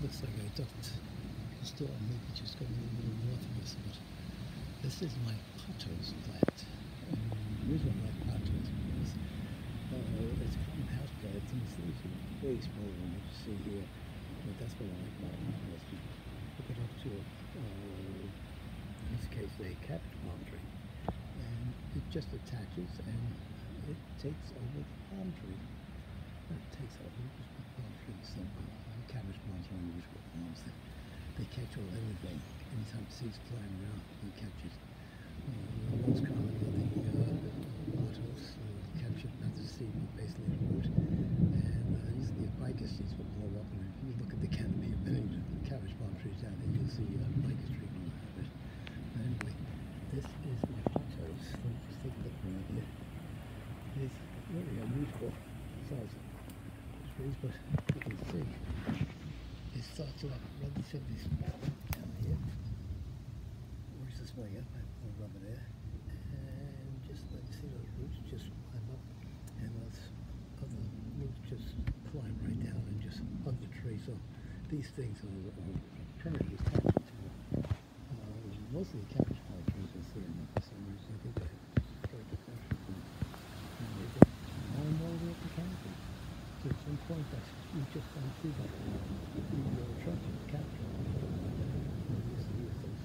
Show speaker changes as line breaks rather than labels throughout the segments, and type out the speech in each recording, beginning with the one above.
looks like a different storm, maybe just going a little north of us, but this is my pothos plant. The reason I like pothos is it's a common house plant, and the leaves are very small one you see here, but that's what I like about pothos. Hook it up to, in this case, a cabbage palm tree, and it just attaches and it takes over the palm tree. It takes over the palm tree. So cabbage palms are unusual palms. They catch all anything. Anytime seeds flying around, they catch it. Most commonly, the pothos catch it, not the seed, but basically the root. And usually a ficus seeds will blow up. And if you look at the canopy of many cabbage palm trees down there, you'll see a ficus tree growing out of it. But anyway, this is my pothos. Let me just take a look around here. It's really unusual size of trees, but you can see it starts off relatively small down here. Works its way up. I put a rubber there, and just let you see those roots just climb up, and those other roots just climb right down and just hug the tree. So these things are permanently attached to mostly cabbage palm trees you'll see in them for some reason. I think they have the country, and they get more and more of the canopy. To some point, you just don't see that. The trunk of the cabbage palm you see those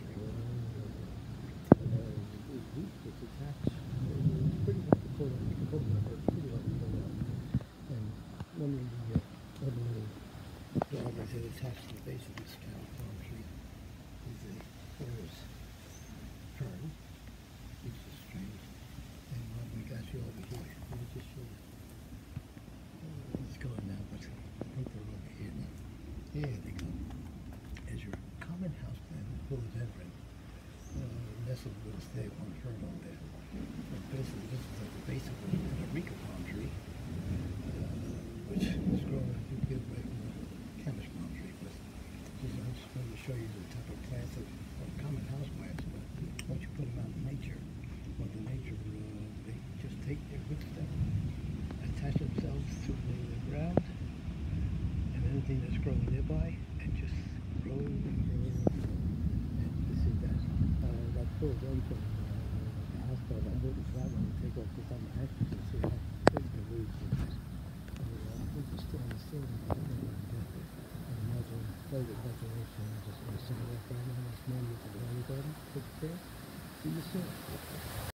roots that's attached. It's pretty hard to pull out. You can pull them out, but it's pretty hard to pull out. And one of the other little drivers that attach to the base of this cabbage palm tree is a forest fern, which is strange. And we got you over here. Let me just show you. It's going now, but I think they're over here now. Here they go. As your common house plant, philodendron, nestled will stay on fern on there. But basically, this is at the base of an Areca palm tree, which is growing a good bit right from the cabbage palm tree. But I'm just going to show you the type of plants that are common house plants. But once you put them out in nature, Mother Nature, they just take their good stuff, attach themselves to the ground and anything that's growing nearby, and just grow and grow and grow. And you see that philodendron from the house plant, I noticed that one you take off this on the axis, you see how big the roots are. I think it's still in the ceiling. I imagine later ventilation just going to send it off right now. That's more with the garden. Take care. See you soon.